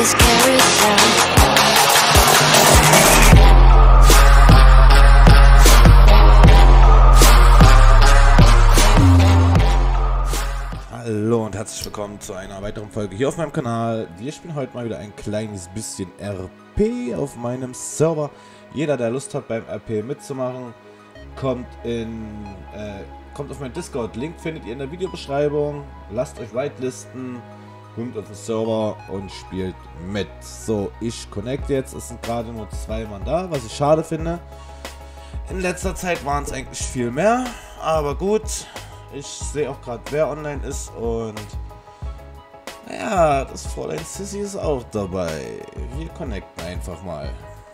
is carried out. Hallo und herzlich willkommen zu einer weiteren Folge hier auf meinem Kanal. Wir spielen heute mal wieder ein kleines bisschen RP auf meinem Server. Jeder, der Lust hat beim RP mitzumachen, kommt auf meinen Discord. Link findet ihr in der Videobeschreibung. Lasst euch whitelisten, kommt auf den Server und spielt mit. So, ich connecte jetzt. Es sind gerade nur 2 Mann da, was ich schade finde. In letzter Zeit waren es eigentlich viel mehr, aber gut. Ich sehe auch gerade, wer online ist und naja, das Fräulein Sissy ist auch dabei. Wir connecten einfach mal.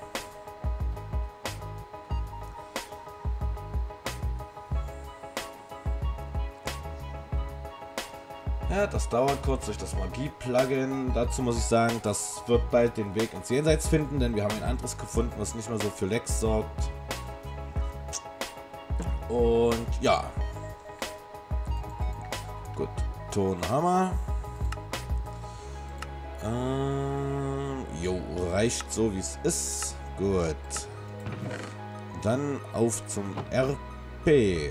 Ja, das dauert kurz durch das Magie-Plugin. Dazu muss ich sagen, das wird bald den Weg ins Jenseits finden, denn wir haben ein anderes gefunden, was nicht mehr so für Lags sorgt. Und ja. Gut, Tonhammer. Jo, reicht so wie es ist. Gut. Dann auf zum RP.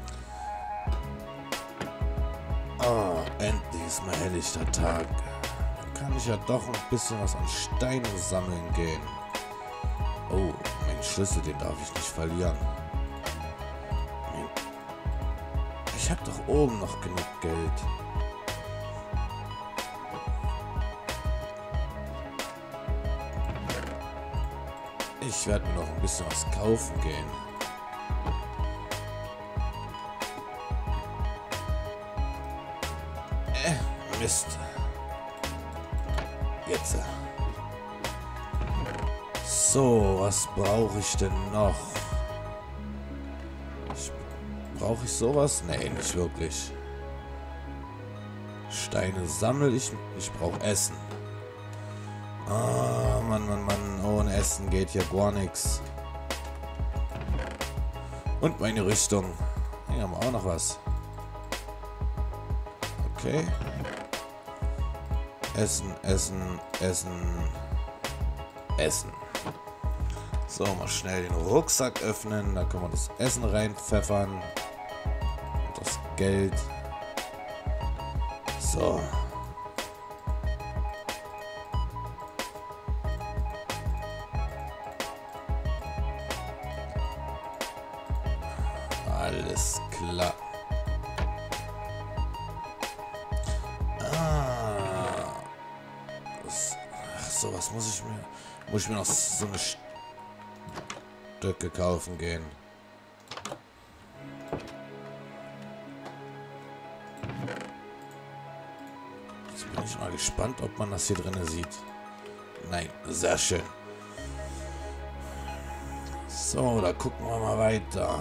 Oh, endlich ist mal helllichter Tag. Dann kann ich ja doch ein bisschen was an Steinen sammeln gehen. Oh, mein Schlüssel, den darf ich nicht verlieren. Ich habe doch oben noch genug Geld. Ich werde mir noch ein bisschen was kaufen gehen. Mist. Jetzt. So, was brauche ich denn noch? Brauche ich sowas? Nee, nicht wirklich. Steine sammle ich. Ich brauche Essen. Ah, Mann, Mann, Mann. Ohne Essen geht hier gar nichts. Und meine Rüstung. Hier haben wir auch noch was. Okay. Essen, Essen, Essen. Essen. So, mal schnell den Rucksack öffnen. Da können wir das Essen reinpfeffern. Das Geld. So. Alles klar. Ach so, was muss ich mir... Muss ich mir noch so eine Stücke kaufen gehen. Jetzt bin ich mal gespannt, ob man das hier drin sieht. Nein, sehr schön. So, da gucken wir mal weiter.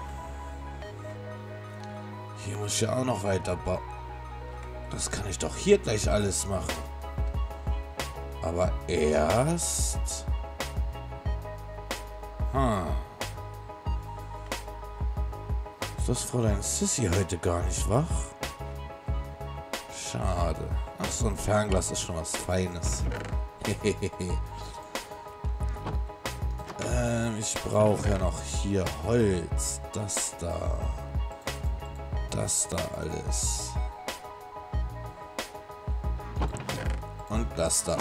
Hier muss ich ja auch noch weiter bauen. Das kann ich doch hier gleich alles machen. Aber erst... Ist das Fräulein Sissy heute gar nicht wach? Schade. Ach, so ein Fernglas ist schon was Feines. Ich brauche ja noch hier Holz. Das da. Das da alles. Und das da.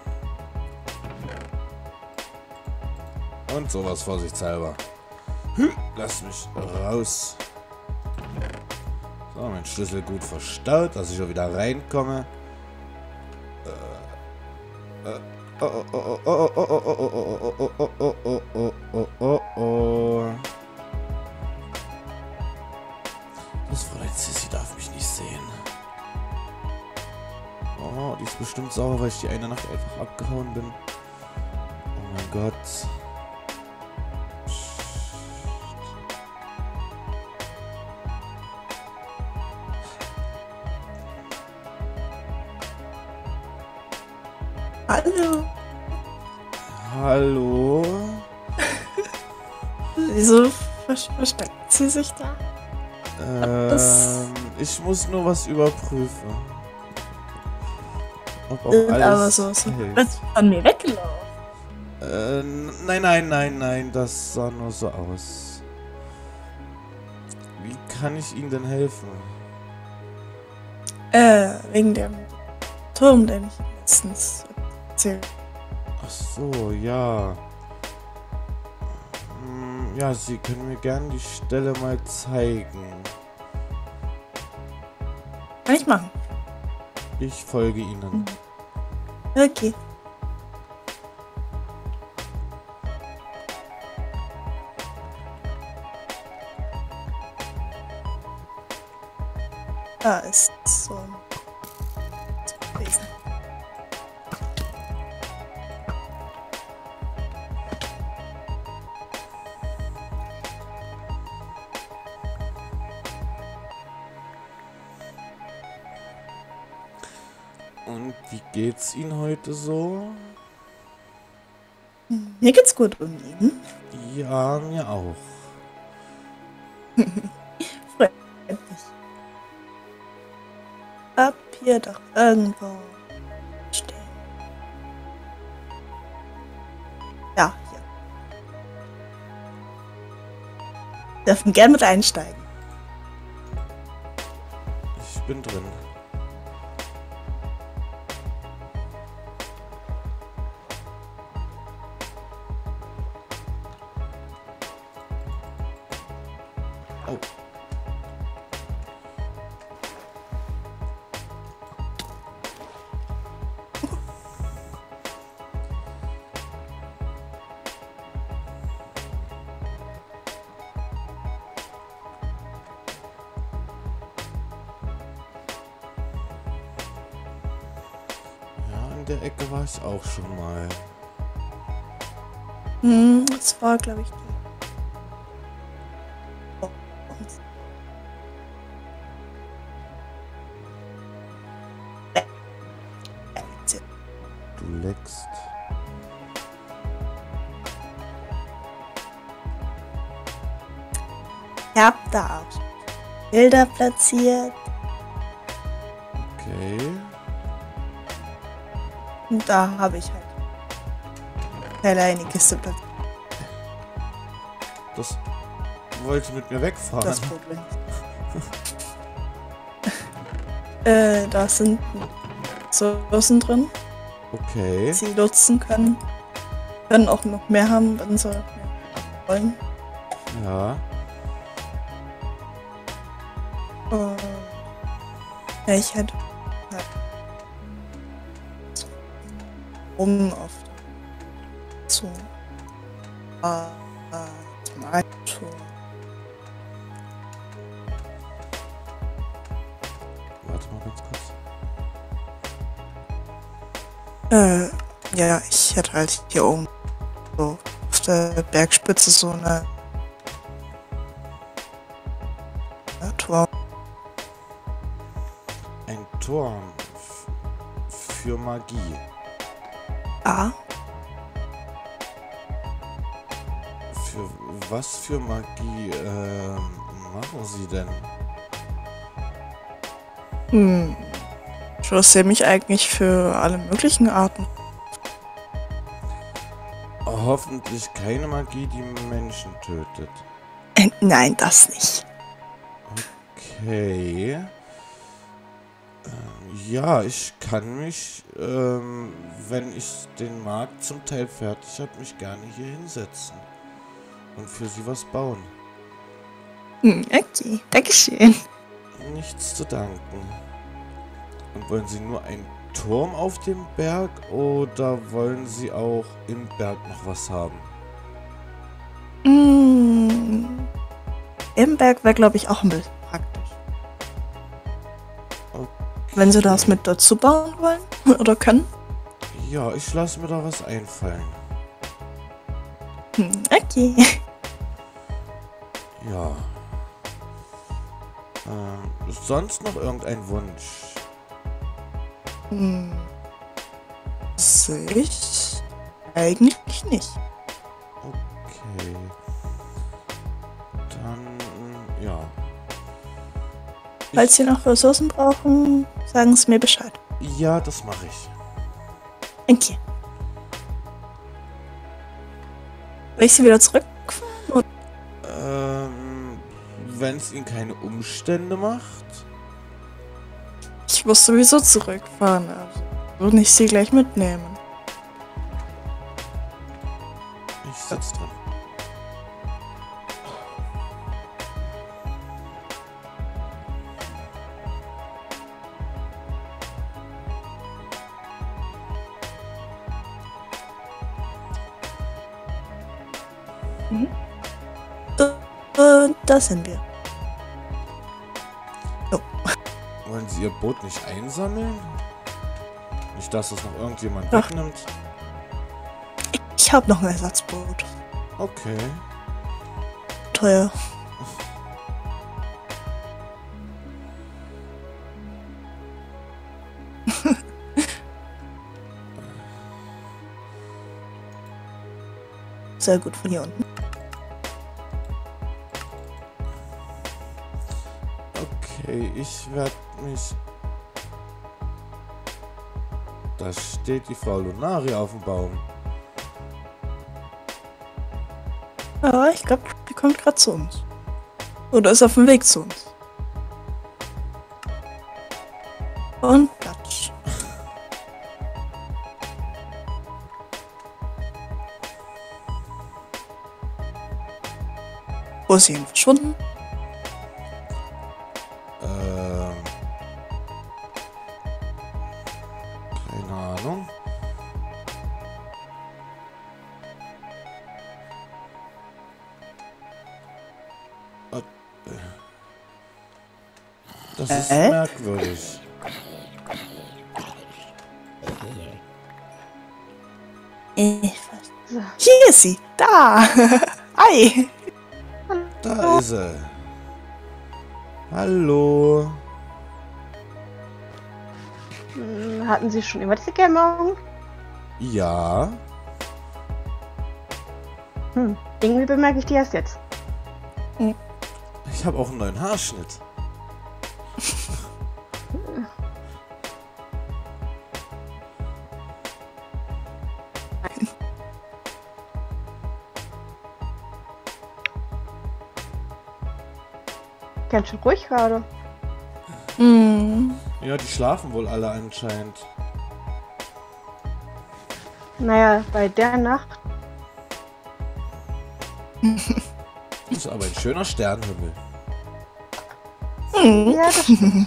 Und sowas vorsichtshalber. Lass mich raus. So, mein Schlüssel gut verstaut, dass ich auch wieder reinkomme. Das Fräulein Sissy darf mich nicht sehen. Oh, die ist bestimmt sauer, weil ich die eine Nacht einfach abgehauen bin. Oh mein Gott. Hallo. Hallo? Wieso versteckt sie sich da? Ich muss nur was überprüfen. Ob auch Sind aber alles so hält. von mir weggelaufen. Nein, das sah nur so aus. Wie kann ich Ihnen denn helfen? Wegen dem Turm, den ich letztens erzählt. Ach so, ja. Ja, Sie können mir gerne die Stelle mal zeigen. Kann ich machen. Ich folge Ihnen. Okay. Da ist so ein Wesen. Und wie geht's Ihnen heute so? Mir geht's gut und Ihnen? Ja, mir auch. Freut mich. Ab hier doch irgendwo stehen. Ja, hier. Dürfen gern mit einsteigen. Ich bin drin. Oh. Ja, in der Ecke war ich auch schon mal. Das war, glaube ich, die. Oh, Du leckst. ich hab da auch Bilder platziert. Okay. Und da habe ich halt eine Kiste platziert. Das wollte mit mir wegfahren. Das Problem. Da sind Ressourcen drin, Okay. die sie nutzen können. Können auch noch mehr haben, wenn sie mehr wollen. Ja. Ja, ich hätte halt so auf zum Auto. Warte mal ganz kurz. Ja, ich hätte halt hier oben so auf der Bergspitze so eine Turm. Ein Turm für Magie. Ah, Für was für Magie machen Sie denn? ich interessiere mich eigentlich für alle möglichen Arten. Hoffentlich keine Magie, die Menschen tötet. Nein, das nicht. Okay. Ja, ich kann mich, wenn ich den Markt zum Teil fertig habe, mich gerne hier hinsetzen und für Sie was bauen. Okay, Dankeschön. Nichts zu danken. Und wollen Sie nur einen Turm auf dem Berg oder wollen Sie auch im Berg noch was haben? Im Berg wäre, glaube ich, auch ein bisschen praktisch. Okay. Wenn sie das mit dazu bauen wollen oder können. Ja, ich lasse mir da was einfallen. Okay. Ja. Sonst noch irgendein Wunsch? Sich eigentlich nicht. Okay. Dann, ja. Falls Sie noch Ressourcen brauchen, sagen Sie mir Bescheid. Ja, das mache ich. Okay. Soll ich sie wieder zurückfahren? Oder? Wenn es Ihnen keine Umstände macht. Ich muss sowieso zurückfahren, also würde ich sie gleich mitnehmen. Ich sitz dran. Da sind wir. Wollen Sie Ihr Boot nicht einsammeln? Nicht, dass es noch irgendjemand Ach. wegnimmt? Ich habe noch ein Ersatzboot. Okay. Teuer. Sehr gut von hier unten. Okay, ich werde mich... Da steht die Frau Lunaria auf dem Baum. Ja, ich glaube, die kommt gerade zu uns. Oder ist auf dem Weg zu uns. Und Platsch. Wo ist sie hin verschwunden? Keine Ahnung. Das ist merkwürdig. Ich weiß. Hier ist sie. Da. Hi. Da ist sie. Hallo. Hatten Sie schon immer diese Dämmerung? Ja. Irgendwie bemerke ich die erst jetzt. Ich habe auch einen neuen Haarschnitt. Ganz schön ruhig gerade. Ja, die schlafen wohl alle anscheinend. Naja, bei der Nacht. Das ist aber ein schöner Sternenhimmel. Ja, das stimmt.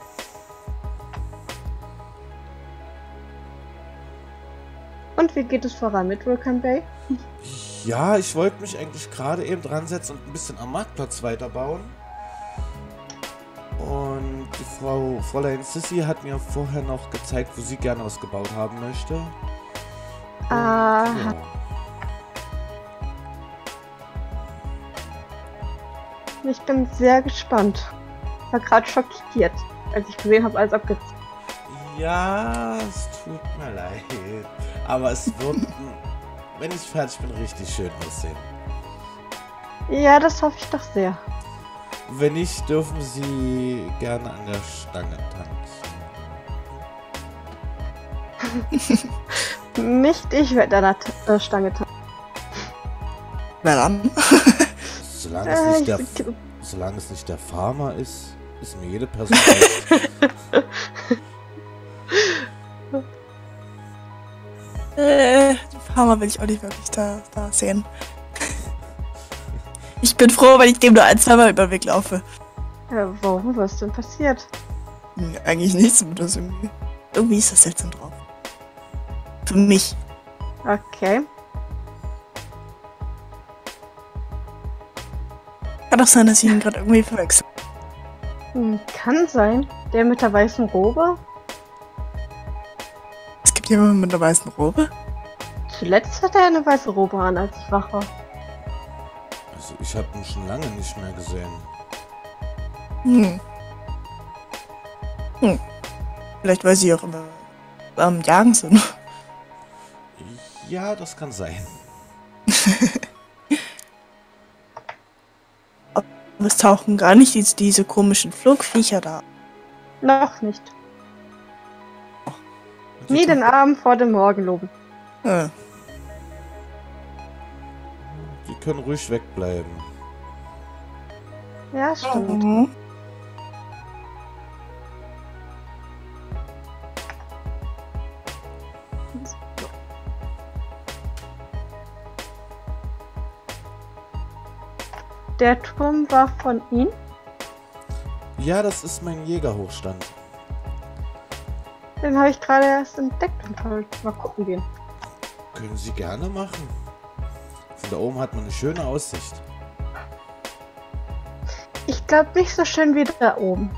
Und wie geht es voran mit Vulcan Bay? Ja, ich wollte mich eigentlich gerade eben dran setzen und ein bisschen am Marktplatz weiterbauen. Und die Fräulein Sissy hat mir vorher noch gezeigt, wo sie gerne was gebaut haben möchte. Und, ja. Ich bin sehr gespannt. Ich war gerade schockiert, als ich gesehen habe, alles abgezogen. Ja, es tut mir leid. Aber es wird, wenn ich fertig bin, richtig schön aussehen. Ja, das hoffe ich doch sehr. Wenn nicht, dürfen Sie gerne an der Stange tanzen. Nicht ich werde an der Stange tanzen. Wer dann? Solange es nicht der Farmer ist, ist mir jede Person recht. Die Farmer will ich auch nicht wirklich da sehen. Ich bin froh, wenn ich dem nur ein, zweimal über den Weg laufe. Warum? Was ist denn passiert? Eigentlich nichts, aber das irgendwie ist das seltsam drauf. Für mich. Okay. Kann doch sein, dass ich ihn gerade irgendwie verwechsel. Kann sein. Der mit der weißen Robe? Es gibt jemanden mit einer weißen Robe? Zuletzt hatte er eine weiße Robe an, als ich wach war. Also ich habe ihn schon lange nicht mehr gesehen. Vielleicht weil sie auch immer am Jagen sind. Ja, das kann sein. Aber es tauchen gar nicht diese komischen Flugviecher da. Noch nicht. Nie den Abend vor dem Morgen loben. Ja. Die können ruhig wegbleiben. Ja, stimmt. Mhm. Der Turm war von Ihnen? Ja, das ist mein Jägerhochstand. Den habe ich gerade erst entdeckt und wollte mal gucken gehen. Können Sie gerne machen. Von da oben hat man eine schöne Aussicht. Ich glaube nicht so schön wie da oben.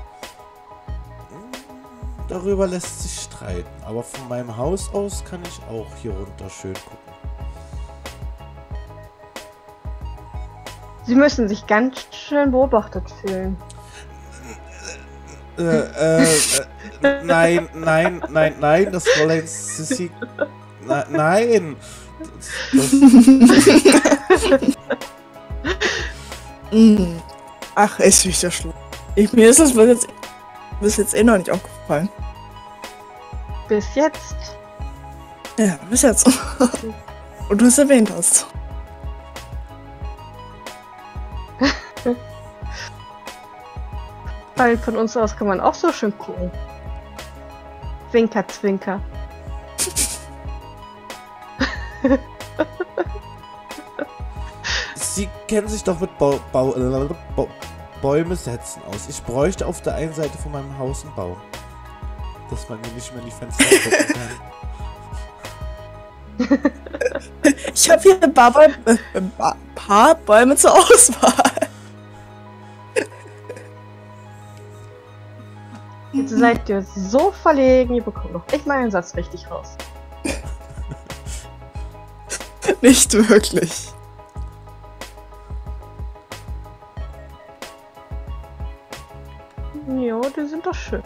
Darüber lässt sich streiten, aber von meinem Haus aus kann ich auch hier runter schön gucken. Sie müssen sich ganz schön beobachtet fühlen. Nein, das Fräulein Sissi. Nein! Ach, ist nicht so schlimm. Mir ist das bis jetzt eh noch nicht aufgefallen. Bis jetzt. Ja, bis jetzt. Und du es erwähnt hast. Weil von uns aus kann man auch so schön gucken. Zwinker, zwinker. Sie kennen sich doch mit Bäume setzen aus. Ich bräuchte auf der einen Seite von meinem Haus einen Baum. Dass man mir nicht mehr in die Fenster gucken kann. Ich habe hier ein paar Bäume zur Auswahl. Jetzt seid ihr so verlegen, ihr bekommt noch nicht mal einen Satz richtig raus. Nicht wirklich. Jo, die sind doch schön.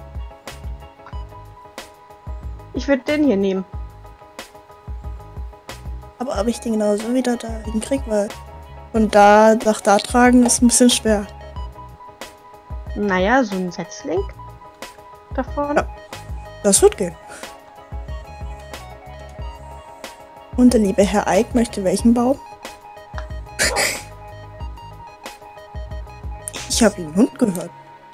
Ich würde den hier nehmen. Aber ob ich den genauso wieder da hinkriege, weil von da nach da tragen ist ein bisschen schwer. Naja, so ein Setzling davon. Ja. Das wird gehen. Und der liebe Herr Eick möchte welchen Baum? Ich habe einen Hund gehört.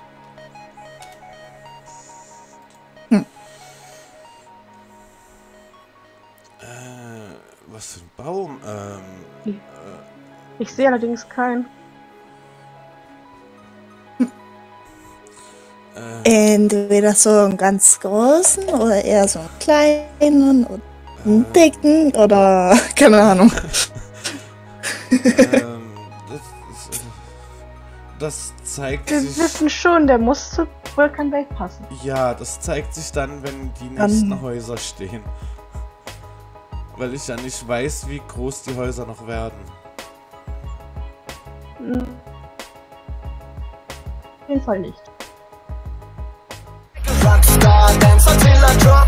Was für ein Baum? Ich sehe allerdings keinen. Entweder so einen ganz großen oder eher so einen kleinen oder einen dicken oder keine Ahnung. Das zeigt Wir sich... wissen schon, der muss zu Vulkan Bay passen. Ja, das zeigt sich dann, wenn die nächsten Häuser stehen. Weil ich ja nicht weiß, wie groß die Häuser noch werden. Auf jeden Fall nicht. Rockstar, dance until I drop.